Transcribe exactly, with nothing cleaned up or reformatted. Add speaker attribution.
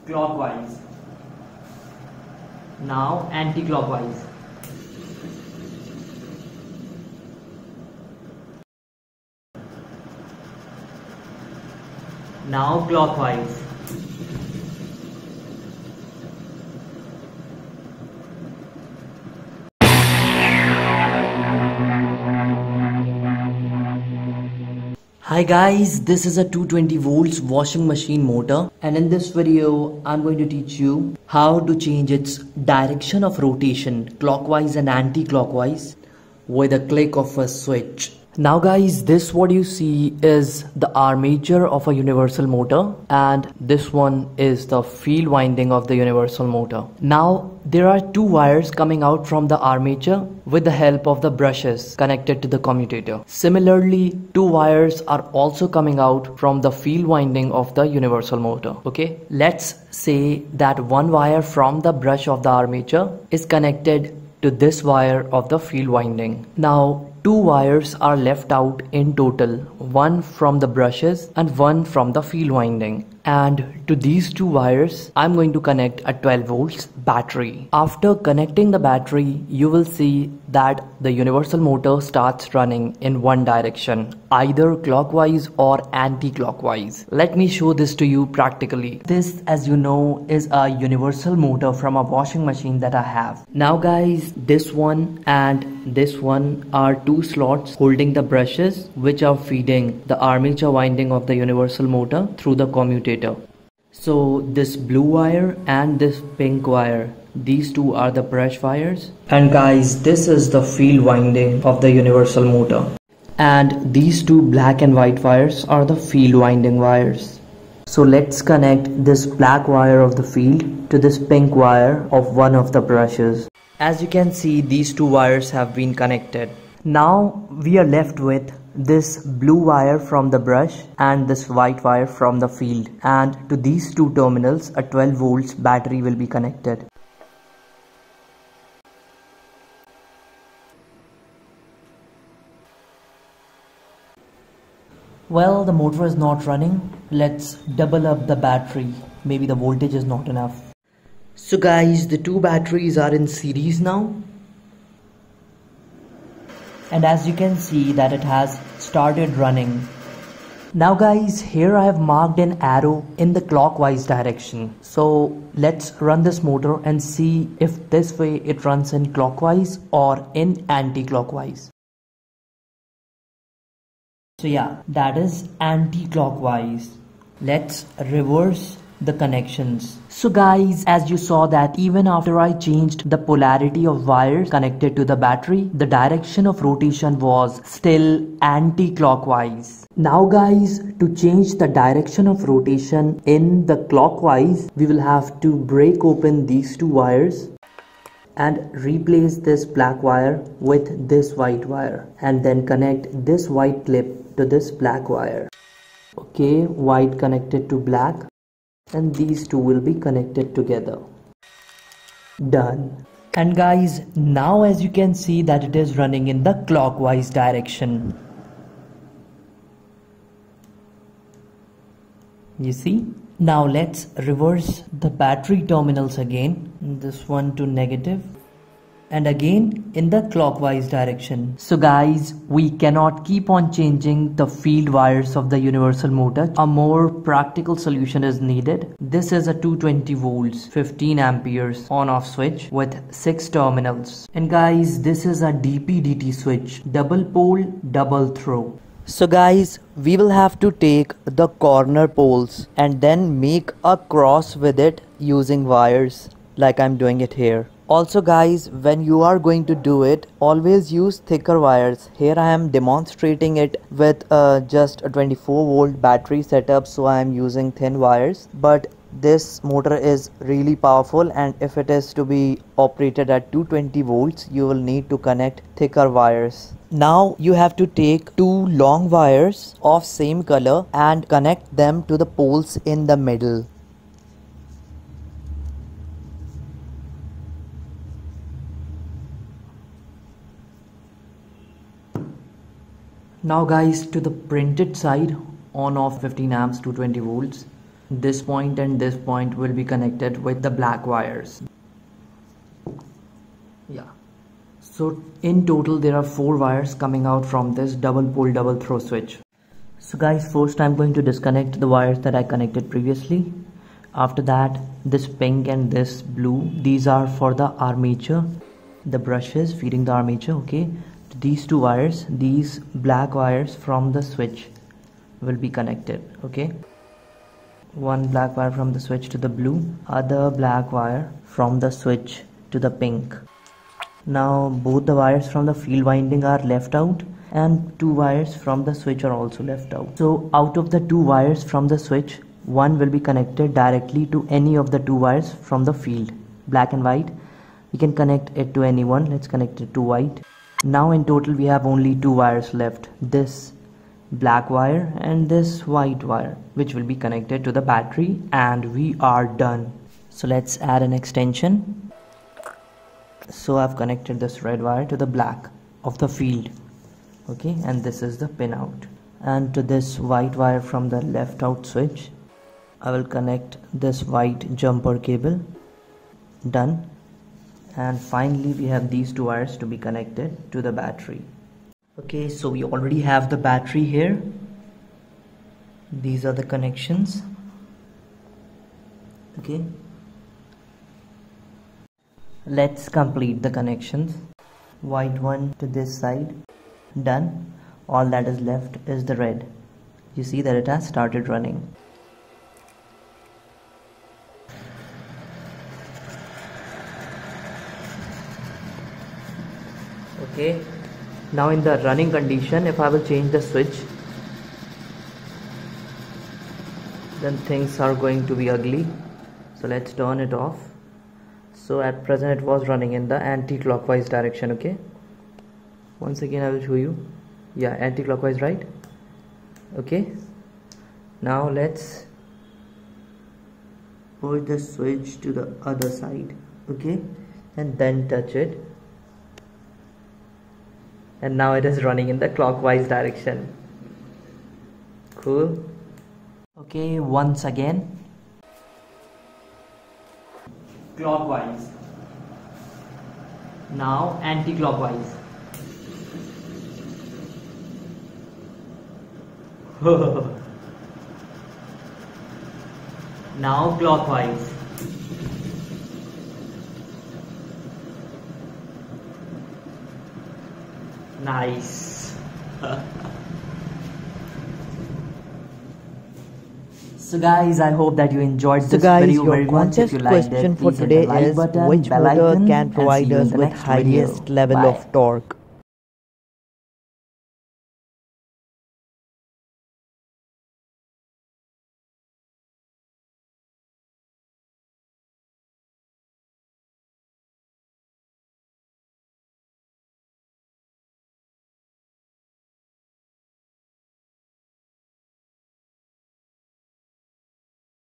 Speaker 1: clockwise. Now anti-clockwise. Now clockwise. Hi guys, this is a two hundred twenty volts washing machine motor, and in this video I'm going to teach you how to change its direction of rotation clockwise and anti-clockwise with a click of a switch. Now guys, this what you see is the armature of a universal motor, and this one is the field winding of the universal motor. Now there are two wires coming out from the armature with the help of the brushes connected to the commutator. Similarly, two wires are also coming out from the field winding of the universal motor. Okay, let's say that one wire from the brush of the armature is connected to this wire of the field winding. Now two wires are left out in total, one from the brushes and one from the field winding. And to these two wires, I'm going to connect a twelve volts battery. After connecting the battery, you will see that the universal motor starts running in one direction, either clockwise or anti-clockwise. Let me show this to you practically. This, as you know, is a universal motor from a washing machine that I have. Now guys, this one and this one are two slots holding the brushes which are feeding the armature winding of the universal motor through the commutator. So this blue wire and this pink wire, these two are the brush wires, and guys, this is the field winding of the universal motor, and these two black and white wires are the field winding wires. So let's connect this black wire of the field to this pink wire of one of the brushes. As you can see, these two wires have been connected. Now we are left with this blue wire from the brush and this white wire from the field, and to these two terminals a twelve volts battery will be connected. Well, the motor is not running. Let's double up the battery. Maybe the voltage is not enough. So guys, the two batteries are in series now. And as you can see that it has started running. Now guys, here I have marked an arrow in the clockwise direction. So let's run this motor and see if this way it runs in clockwise or in anti-clockwise. So yeah, that is anti-clockwise. Let's reverse the connections. So guys, as you saw that even after I changed the polarity of wires connected to the battery, the direction of rotation was still anti-clockwise. Now guys, to change the direction of rotation in the clockwise, we will have to break open these two wires and replace this black wire with this white wire, and then connect this white clip to this black wire. Okay, white connected to black, and these two will be connected together. Done. And guys, now as you can see that it is running in the clockwise direction. You see? Now let's reverse the battery terminals again. This one to negative, and again in the clockwise direction. So guys, we cannot keep on changing the field wires of the universal motor. A more practical solution is needed. This is a two hundred twenty volts, fifteen amperes on off switch with six terminals. And guys, this is a D P D T switch, double pole, double throw. So guys, we will have to take the corner poles and then make a cross with it using wires like I'm doing it here. Also guys, when you are going to do it, always use thicker wires. Here I am demonstrating it with uh, just a twenty-four volt battery setup, so I am using thin wires, but this motor is really powerful, and if it is to be operated at two hundred twenty volts, you will need to connect thicker wires. Now you have to take two long wires of same color and connect them to the poles in the middle. Now guys, to the printed side, on off fifteen amps to twenty volts. This point and this point will be connected with the black wires. Yeah. So in total there are four wires coming out from this double pole double throw switch. So guys, first I'm going to disconnect the wires that I connected previously. After that, this pink and this blue, these are for the armature, the brushes feeding the armature. Okay, these two wires, these black wires from the switch will be connected. Okay, one black wire from the switch to the blue, other black wire from the switch to the pink. Now both the wires from the field winding are left out, and two wires from the switch are also left out. So out of the two wires from the switch, one will be connected directly to any of the two wires from the field, black and white. We can connect it to any one. Let's connect it to white. Now in total we have only two wires left, this black wire and this white wire, which will be connected to the battery, and we are done. So let's add an extension. So I've connected this red wire to the black of the field. Okay, and this is the pin out, and to this white wire from the left out switch I will connect this white jumper cable. Done. And finally we have these two wires to be connected to the battery. Okay, so we already have the battery here. These are the connections. Okay, let's complete the connections. White one to this side. Done. All that is left is the red. You see that it has started running. Okay, now in the running condition, if I will change the switch, then things are going to be ugly. So let's turn it off. So at present it was running in the anti-clockwise direction. Okay, once again I will show you. Yeah, anti-clockwise, right? Okay, now let's put the switch to the other side. Okay, and then touch it, and now it is running in the clockwise direction. Cool. Okay, once again, clockwise, now anti-clockwise. Now clockwise. Nice. So guys, I hope that you enjoyed
Speaker 2: So
Speaker 1: this
Speaker 2: guys,
Speaker 1: video
Speaker 2: your
Speaker 1: very much. If
Speaker 2: contest
Speaker 1: you liked
Speaker 2: question
Speaker 1: it,
Speaker 2: for
Speaker 1: please hit
Speaker 2: today
Speaker 1: the like
Speaker 2: is
Speaker 1: button,
Speaker 2: which
Speaker 1: bell
Speaker 2: motor
Speaker 1: icon,
Speaker 2: can
Speaker 1: and see
Speaker 2: provide
Speaker 1: you in
Speaker 2: us
Speaker 1: the
Speaker 2: with
Speaker 1: next video.
Speaker 2: highest level
Speaker 1: Bye.
Speaker 2: of torque.